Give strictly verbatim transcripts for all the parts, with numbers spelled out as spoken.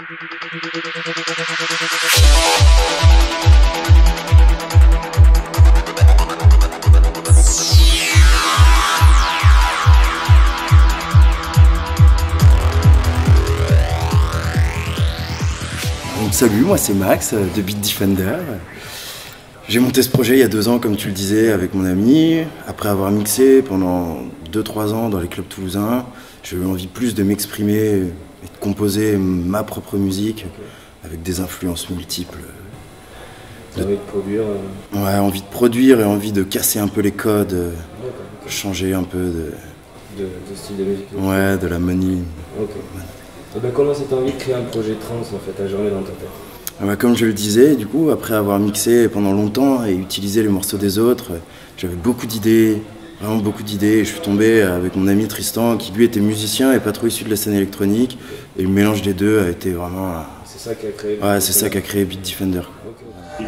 Donc salut, moi c'est Max de Beat Defender. J'ai monté ce projet il y a deux ans, comme tu le disais, avec mon ami. Après avoir mixé pendant deux trois ans dans les clubs toulousains, j'ai eu envie plus de m'exprimer et de composer ma propre musique avec des influences multiples. T'as envie de produire euh... Ouais, envie de produire et envie de casser un peu les codes, euh, okay. changer un peu de... De, de style de musique. Ouais, de la money. Ok. Et ben comment cette envie de créer un projet trance en fait, à jamais dans ta tête? Ah bah comme je le disais, du coup, après avoir mixé pendant longtemps et utilisé les morceaux des autres, j'avais beaucoup d'idées, vraiment beaucoup d'idées. Et je suis tombé avec mon ami Tristan, qui lui était musicien et pas trop issu de la scène électronique. Et le mélange des deux a été vraiment... C'est ça qui a créé... Ouais, c'est ça qui a créé Beat Defender. Okay.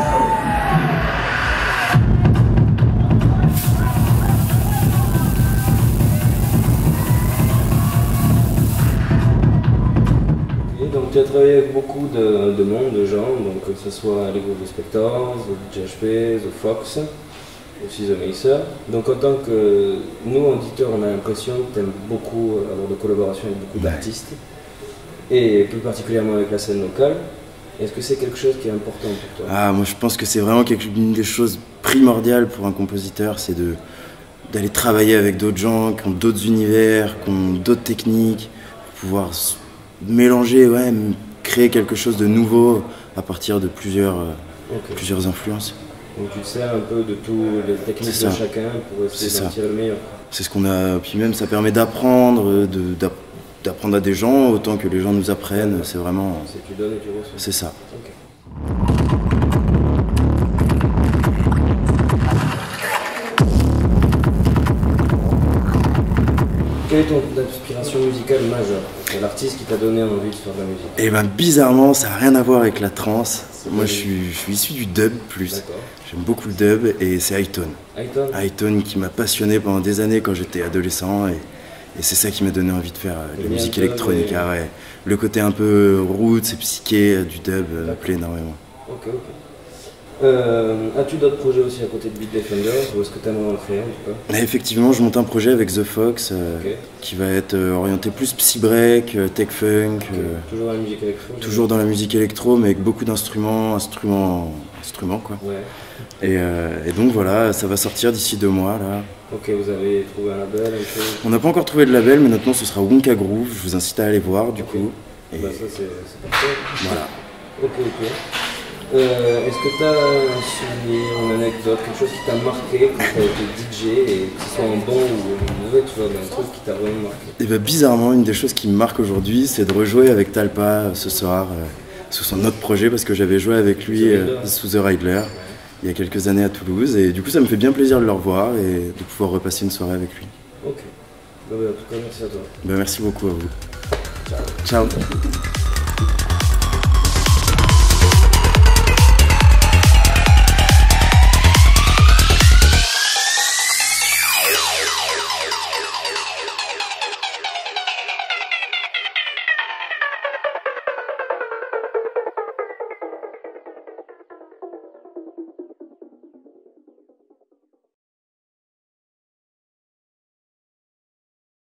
Donc tu as travaillé avec beaucoup de, de monde, de gens, donc que ce soit les groupes de Spectors, The D J H P, The Fox, aussi The Macer. Donc en tant que nous, auditeurs, on a l'impression que tu aimes beaucoup avoir de collaboration avec beaucoup ouais. d'artistes, et plus particulièrement avec la scène locale. Est-ce que c'est quelque chose qui est important pour toi? Ah, moi je pense que c'est vraiment quelque, une des choses primordiales pour un compositeur, c'est de, d'aller travailler avec d'autres gens qui ont d'autres univers, qui ont d'autres techniques, pour pouvoir mélanger, ouais, créer quelque chose de nouveau à partir de plusieurs, okay. plusieurs influences. Donc tu te sers un peu de tous les techniques de chacun pour essayer d'en tirer le meilleur. C'est ce qu'on a, puis même ça permet d'apprendre, de, d'apprendre à des gens autant que les gens nous apprennent, c'est vraiment... C'est tu donnes et tu reçois. C'est ça. Okay. Quelle est ton inspiration musicale majeure? C'est l'artiste qui t'a donné envie de faire de la musique? Eh ben bizarrement, ça n'a rien à voir avec la trance. Moi je suis, je suis issu du dub plus. J'aime beaucoup le dub et c'est Hi-Tone. Hi-Tone Hi-Tone qui m'a passionné pendant des années quand j'étais adolescent et, et c'est ça qui m'a donné envie de faire de la musique électronique. Ah ouais. Le côté un peu roots et psyché du dub me plaît énormément. Ok, ok. Euh, As-tu d'autres projets aussi à côté de Beat Defender ou est-ce que tu aimerais en créer en tout cas? Effectivement, je monte un projet avec The Fox euh, okay. qui va être euh, orienté plus psy-break, euh, tech-funk. Okay. Euh, toujours dans la musique électro? Toujours dans la musique électro, mais avec beaucoup d'instruments, instruments, instruments quoi. Ouais. Et, euh, et donc voilà, ça va sortir d'ici deux mois là. Ok, vous avez trouvé un label un peu... On n'a pas encore trouvé de label, mais maintenant ce sera Wonka Groove. Je vous incite à aller voir du okay. coup. Et bah ça c'est parfait. Voilà. Ok, ok. Euh, Est-ce que tu as un souvenir, une anecdote, quelque chose qui t'a marqué quand tu as été D J, et que ce soit en bon ou en mauvais, tu vois, un truc qui t'a vraiment marqué? Et bah, bizarrement, une des choses qui me marque aujourd'hui, c'est de rejouer avec Talpa ce soir, euh, sur son autre projet, parce que j'avais joué avec lui euh, sous The Riddler ouais. il y a quelques années à Toulouse, et du coup ça me fait bien plaisir de le revoir et de pouvoir repasser une soirée avec lui. Ok. Bah, bah, en tout cas, merci à toi. Bah, merci beaucoup à vous. Ciao. Ciao.